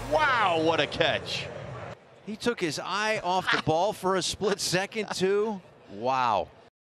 Wow, what a catch. He took his eye off the ball for a split second, too. Wow.